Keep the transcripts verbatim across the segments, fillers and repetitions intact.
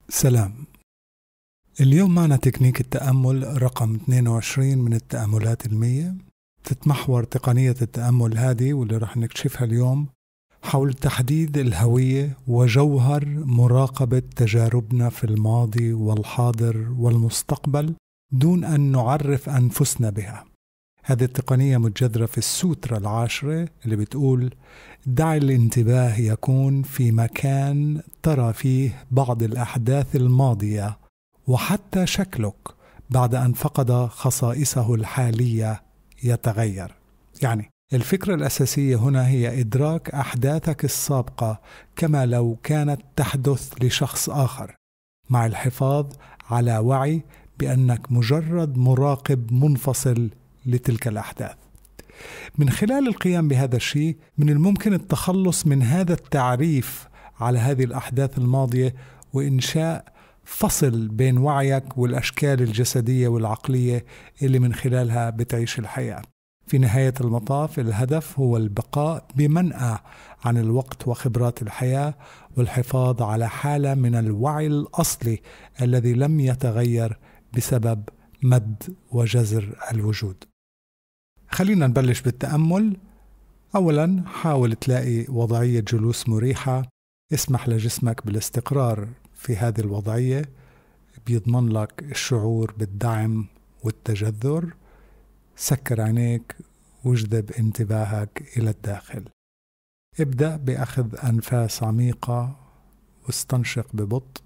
سلام. اليوم معنا تكنيك التأمل رقم اثنين وعشرين من التأملات المية. تتمحور تقنية التأمل هذه واللي رح نكتشفها اليوم حول تحديد الهوية وجوهر مراقبة تجاربنا في الماضي والحاضر والمستقبل دون أن نعرف أنفسنا بها. هذه التقنية متجذرة في السوترا العاشرة اللي بتقول: دع الانتباه يكون في مكان ترى فيه بعض الأحداث الماضية وحتى شكلك بعد أن فقد خصائصه الحالية يتغير. يعني الفكرة الأساسية هنا هي إدراك أحداثك السابقة كما لو كانت تحدث لشخص آخر، مع الحفاظ على وعي بأنك مجرد مراقب منفصل لتلك الأحداث. من خلال القيام بهذا الشيء من الممكن التخلص من هذا التعريف على هذه الأحداث الماضية وإنشاء فصل بين وعيك والأشكال الجسدية والعقلية اللي من خلالها بتعيش الحياة. في نهاية المطاف الهدف هو البقاء بمنأى عن الوقت وخبرات الحياة والحفاظ على حالة من الوعي الأصلي الذي لم يتغير بسبب مد وجزر الوجود. خلينا نبلش بالتأمل. أولا حاول تلاقي وضعية جلوس مريحة، اسمح لجسمك بالاستقرار في هذه الوضعية، بيضمن لك الشعور بالدعم والتجذر. سكر عينيك واجذب انتباهك إلى الداخل. ابدأ بأخذ أنفاس عميقة واستنشق ببطء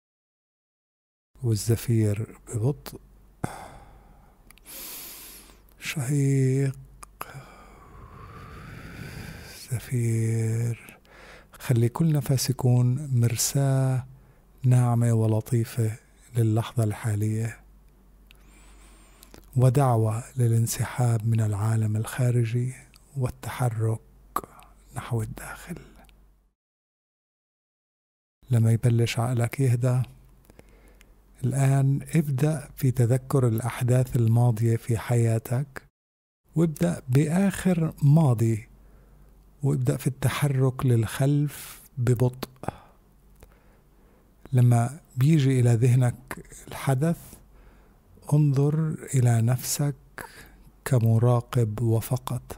والزفير ببطء. شهيق زفير. خلي كل نفس يكون مرساة ناعمة ولطيفة للحظة الحالية ودعوة للانسحاب من العالم الخارجي والتحرك نحو الداخل. لما يبلش عقلك يهدى الآن ابدأ في تذكر الأحداث الماضية في حياتك، وابدأ بآخر ماضي، وابدأ في التحرك للخلف ببطء. لما بيجي إلى ذهنك الحدث انظر إلى نفسك كمراقب وفقط.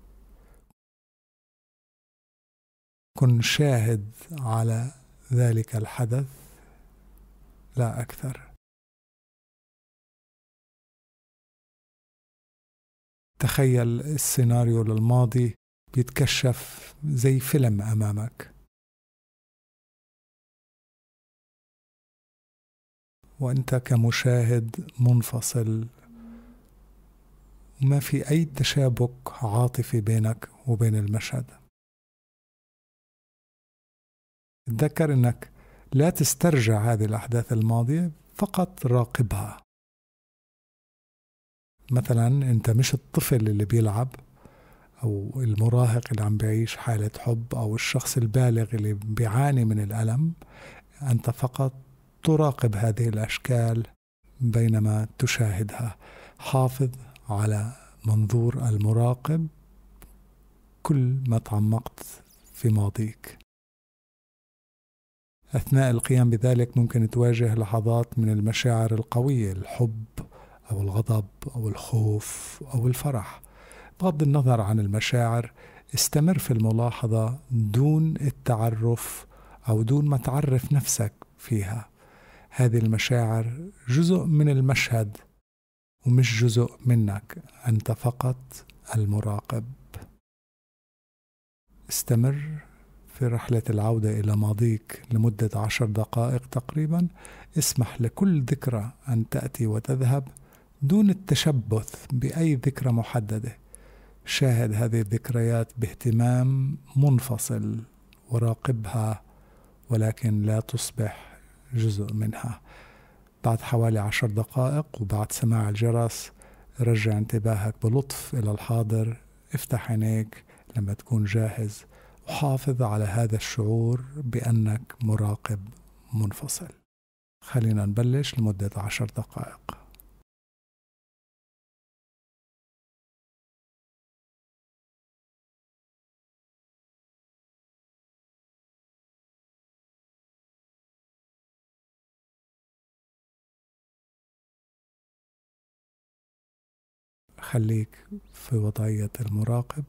كن شاهد على ذلك الحدث لا أكثر. تخيل السيناريو للماضي بيتكشف زي فيلم أمامك، وأنت كمشاهد منفصل وما في أي تشابك عاطفي بينك وبين المشهد. تذكر أنك لا تسترجع هذه الأحداث الماضية، فقط راقبها. مثلا أنت مش الطفل اللي بيلعب أو المراهق اللي عم بيعيش حالة حب أو الشخص البالغ اللي بيعاني من الألم. أنت فقط تراقب هذه الأشكال بينما تشاهدها. حافظ على منظور المراقب كل ما تعمقت في ماضيك. أثناء القيام بذلك ممكن تواجه لحظات من المشاعر القوية، الحب أو الغضب أو الخوف أو الفرح. بغض النظر عن المشاعر استمر في الملاحظة دون التعرف أو دون ما تعرف نفسك فيها. هذه المشاعر جزء من المشهد ومش جزء منك، أنت فقط المراقب. استمر في رحلة العودة إلى ماضيك لمدة عشر دقائق تقريبا. اسمح لكل ذكرى أن تأتي وتذهب دون التشبث بأي ذكرى محددة. شاهد هذه الذكريات باهتمام منفصل وراقبها، ولكن لا تصبح جزء منها. بعد حوالي عشر دقائق وبعد سماع الجرس رجع انتباهك بلطف إلى الحاضر. افتح عينيك لما تكون جاهز وحافظ على هذا الشعور بأنك مراقب منفصل. خلينا نبلش لمدة عشر دقائق. خليك في وضعية المراقب.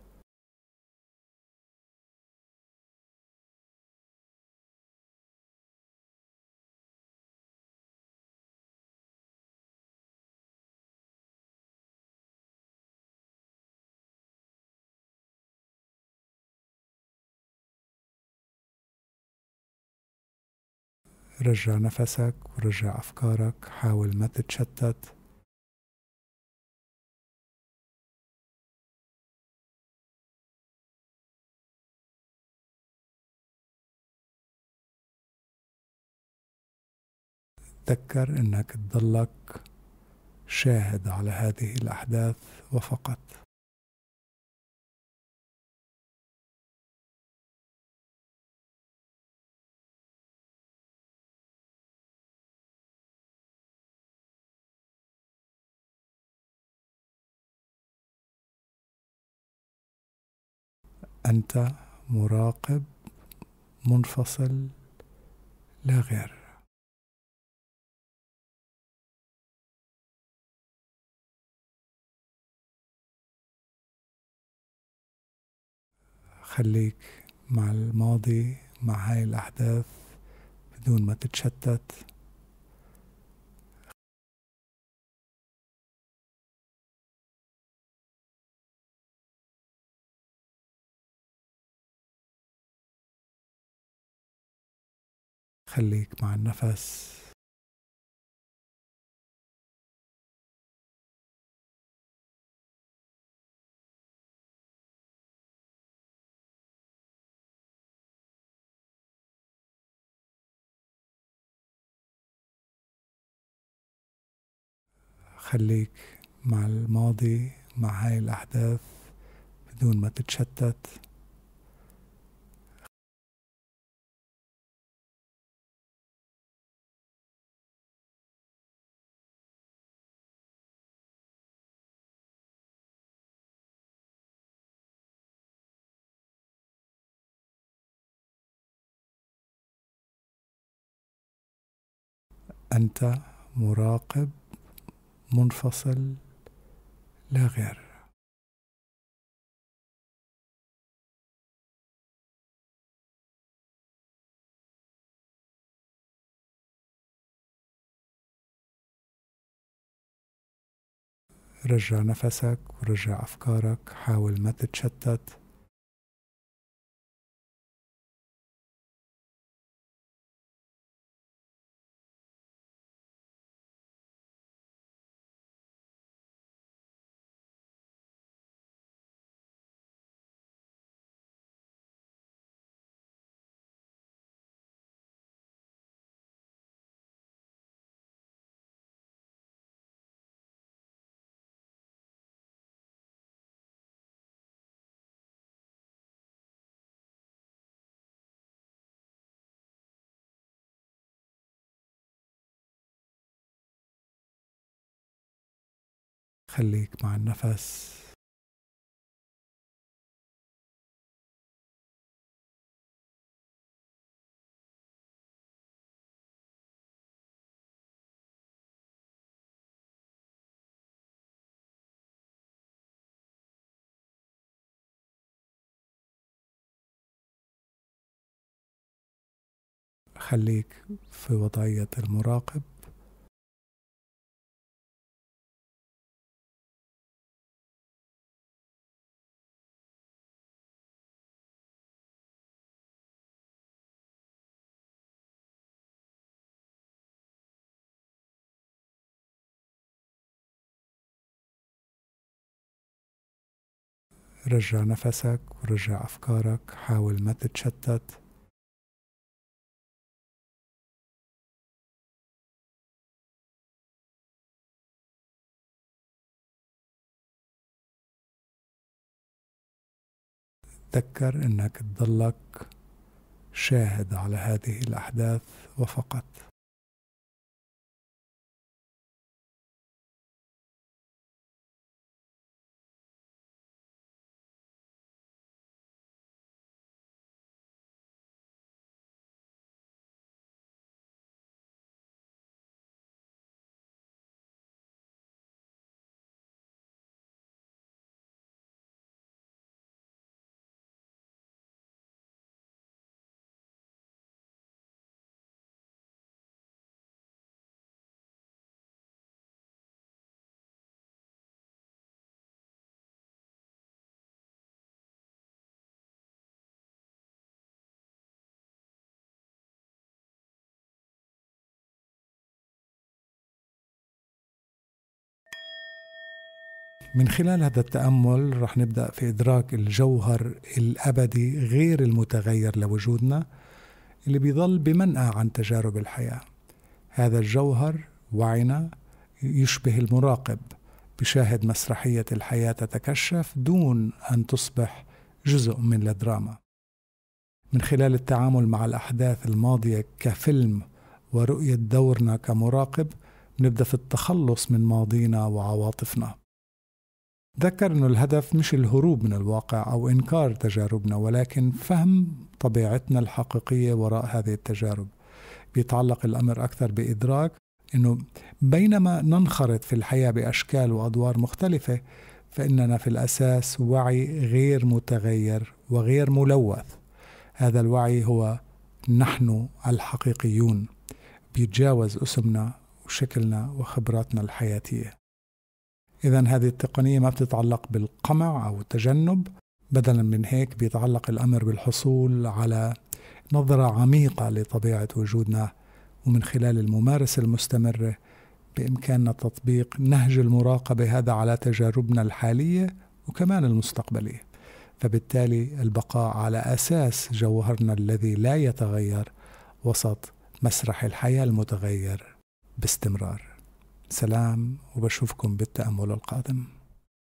رجع نفسك ورجع أفكارك، حاول ما تتشتت. تذكر أنك تضلك شاهد على هذه الأحداث وفقط. أنت مراقب منفصل لا غير. خليك مع الماضي، مع هاي الأحداث بدون ما تتشتت. خليك مع النفس. خليك مع الماضي، مع هاي الأحداث بدون ما تتشتت. أنت مراقب منفصل لا غير. رجع نفسك ورجع أفكارك، حاول ما تتشتت. خليك مع النفس. خليك في وضعية المراقب. رجع نفسك ورجع أفكارك، حاول ما تتشتت. تذكر أنك تضلك شاهد على هذه الأحداث وفقط. من خلال هذا التأمل رح نبدأ في إدراك الجوهر الأبدي غير المتغير لوجودنا اللي بيظل بمنأى عن تجارب الحياة. هذا الجوهر وعينا يشبه المراقب بشاهد مسرحية الحياة تتكشف دون أن تصبح جزء من الدراما. من خلال التعامل مع الأحداث الماضية كفيلم ورؤية دورنا كمراقب نبدأ في التخلص من ماضينا وعواطفنا. ذكر أنه الهدف مش الهروب من الواقع أو إنكار تجاربنا، ولكن فهم طبيعتنا الحقيقية وراء هذه التجارب. بيتعلق الأمر أكثر بإدراك أنه بينما ننخرط في الحياة بأشكال وأدوار مختلفة، فإننا في الأساس وعي غير متغير وغير ملوث. هذا الوعي هو نحن الحقيقيون، بيتجاوز اسمنا وشكلنا وخبراتنا الحياتية. إذن هذه التقنية ما بتتعلق بالقمع أو التجنب، بدلا من هيك بيتعلق الأمر بالحصول على نظرة عميقة لطبيعة وجودنا، ومن خلال الممارسة المستمرة بإمكاننا تطبيق نهج المراقبة هذا على تجاربنا الحالية وكمان المستقبلية. فبالتالي البقاء على أساس جوهرنا الذي لا يتغير وسط مسرح الحياة المتغير باستمرار. سلام، وبشوفكم بالتأمل القادم.